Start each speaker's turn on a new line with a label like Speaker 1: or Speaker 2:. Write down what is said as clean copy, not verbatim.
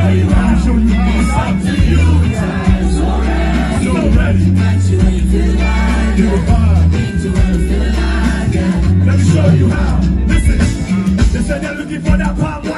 Speaker 1: show you how. Let me show you how. It's up to you. Time's so ready. Got you when you feel like it. You're fine. Need you when you feel like it. Let me show you how. Listen, they said they're looking for that Palmwine.